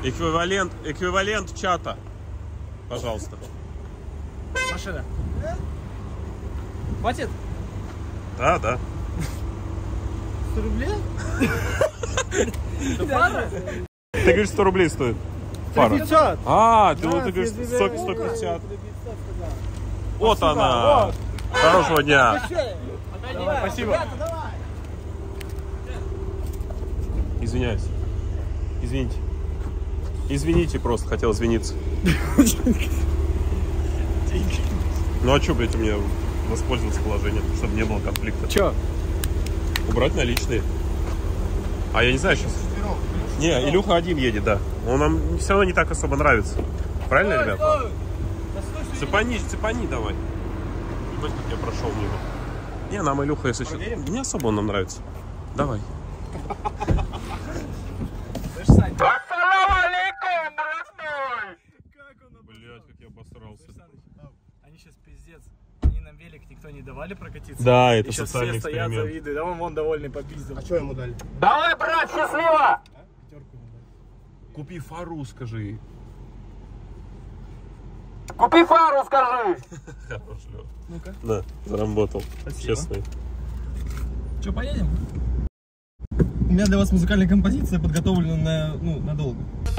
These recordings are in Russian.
Эквивалент чата. Пожалуйста. Машина. Хватит? Да, да. 100 рублей? Это фара? Ты говоришь, 100 рублей стоит. Фара. 500. А, ты говоришь 150. Вот она. Хорошего дня. Давай, спасибо. Извиняюсь. Извините. Извините, просто хотел извиниться. Ну а что, блядь, у меня воспользоваться положением, чтобы не было конфликта? Че? Убрать наличные. А я не знаю сейчас. Не, Илюха один едет, да. Он нам все равно не так особо нравится. Правильно, ребята? Цепани давай. Ебать, как я прошел мимо. Не, нам Илюха, если что. Не особо он нам нравится. Давай. Ассаламу алейкум, братной! Блять, как я обосрался. Они сейчас пиздец. Они нам велик никто не давали прокатиться. Да, это и сейчас социальный все стоят, эксперимент. завидуют. А он довольный попиздил. А что ему дали? Давай, брат, счастливо! Купи фару, скажи. Купи фару, скажи! Хорош, Лёва. Ну-ка. Да, заработал. Спасибо. Честно. Че, поедем? У меня для вас музыкальная композиция подготовлена на, надолго.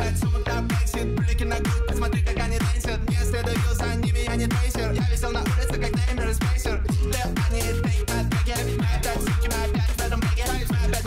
Посмотри, как они танцуют. Не следую за ними, я не трейсер. Я висел на улице, как Неймер и Спейсер. Лев, они, take my ticket. Моя таксики, моя пять.